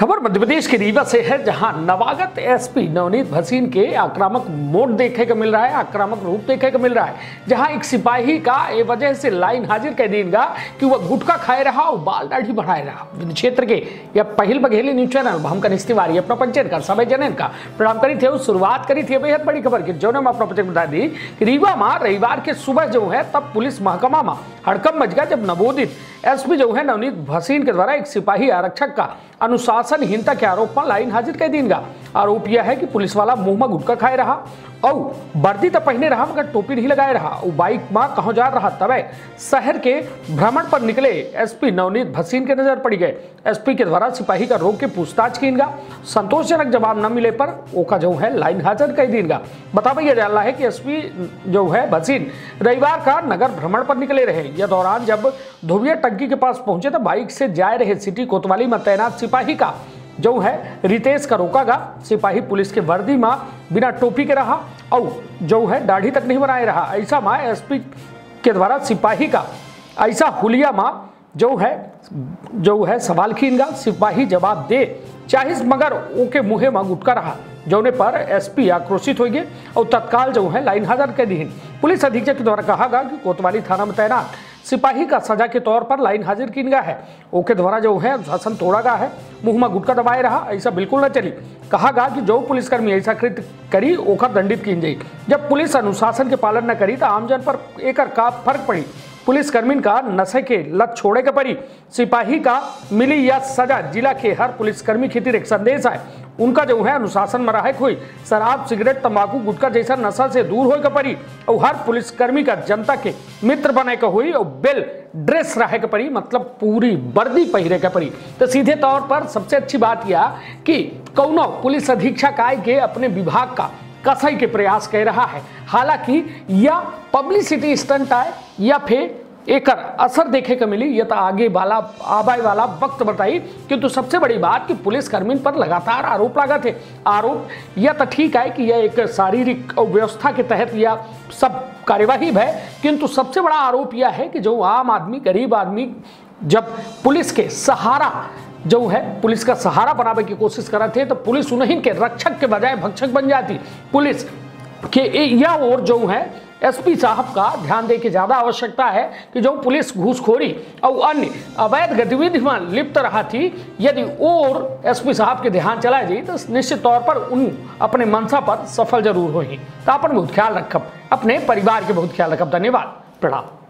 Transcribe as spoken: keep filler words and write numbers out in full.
खबर मध्य प्रदेश के रीवा से है, जहां नवागत एसपी नवनीत भसीन के आक्रामक मोड देखने को मिल रहा है, आक्रामक रूप देखने को मिल रहा है। जहां एक सिपाही का ये वजह से लाइन हाजिर कह देगा कि वह गुटखा खाए रहा और बाल दाढ़ी बढ़ाए रहा। क्षेत्र के या पहल बघेली न्यूज चैनल भमकन तिवारी अपना पंचन का समय जनन का प्रणाम करी थे। शुरुआत करी थी बेहद बड़ी खबर की, जो ने अपना पंचन बता दी कि रीवा में रविवार के सुबह जो है तब पुलिस महकमा में हड़कम मच गया, जब नवोदित एसपी जो है नवनीत भसीन के द्वारा एक सिपाही आरक्षक का अनुशासनहीनता के आरोप में लाइन हाजिर कर देगा। आरोप यह है कि पुलिस वाला मुंह में गुटखा खाए रहा और वर्दी तो पहने रहा मगर टोपी नहीं लगाए रहा। वो बाइक में कहाँ जा रहा तबे शहर के भ्रमण पर निकले एसपी नवनीत भसीन के नजर पड़ी गए। एसपी के द्वारा सिपाही का रोक के पूछताछ कीगा, संतोषजनक जवाब न मिले पर ओका जो है लाइन हाजिर कर देगा। बतावा यह जाला है कि एसपी जो है भसीन रविवार का नगर भ्रमण पर निकले रहे। यह दौरान जब धोबिया टंकी के पास पहुंचे तो बाइक से जा रहे सिटी कोतवाली में तैनात सिपाही का जो है रितेश का रोका गा। सिपाही पुलिस के वर्दी में बिना टोपी के रहा और जो है दाढ़ी तक नहीं बनाए रहा। ऐसा में एसपी के द्वारा सिपाही का ऐसा हुलिया में जो है जो है सवाल खींगा। सिपाही जवाब दे चाहिए मगर ओके मुहे में गुटका रहा, जोने पर एसपी आक्रोशित हो गए और तत्काल जो है लाइन हाजिर कर दी। पुलिस अधीक्षक के द्वारा कहा गया कि कोतवाली थाना में तैनात सिपाही का सजा के तौर पर लाइन हाजिर की गया है। ओके द्वारा जो है शासन तोड़ा गया है, मुंह में गुटका दबाए रहा, ऐसा बिल्कुल न चली। कहा गया कि जो पुलिसकर्मी ऐसा कृत्य करी ओकर दंडित की जाए। जब पुलिस अनुशासन के पालन न करी तो आमजन पर एक का फर्क पड़ी। पुलिसकर्मी का नशे के लत छोड़े के परी। सिपाही का मिली यह सजा जिला के हर पुलिसकर्मी खातिर एक संदेश है। उनका जो है अनुशासन में रहे हुई शराब सिगरेट तंबाकू गुटखा जैसा नशा से दूर होए के परी और हर पुलिसकर्मी का जनता के मित्र बने के हुई और बेल ड्रेस रहे के परी, मतलब पूरी वर्दी पहिरे के परी। तो सीधे तौर पर सबसे अच्छी बात यह कि कौनो पुलिस अधीक्षक आए के अपने विभाग का कसई के प्रयास कर रहा है। हालांकि यह पब्लिसिटी स्टंट है या फिर एक असर देखे को मिली, यह तो आगे वाला आबाई वाला वक्त बताई। किंतु सबसे बड़ी बात कि पुलिसकर्मी पर लगातार आरोप लगा थे। आरोप यह तो ठीक है कि यह एक शारीरिक व्यवस्था के तहत यह सब कार्यवाही है, किंतु सबसे बड़ा आरोप यह है कि जो आम आदमी गरीब आदमी जब पुलिस के सहारा जो है पुलिस का सहारा बनाने की कोशिश कर रहे थे तो पुलिस उन्हीं के रक्षक के बजाय भक्षक बन जाती। पुलिस के यह और जो है एसपी साहब का ध्यान दे के ज्यादा आवश्यकता है कि जो पुलिस घूसखोरी और अन्य अवैध गतिविधि में लिप्त रहा थी, यदि और एसपी साहब के ध्यान चला जाए तो निश्चित तौर पर उन अपने मनसा पर सफल जरूर होगी। तो अपन बहुत ख्याल रखब, अपने परिवार के बहुत ख्याल रखब। धन्यवाद, प्रणाम।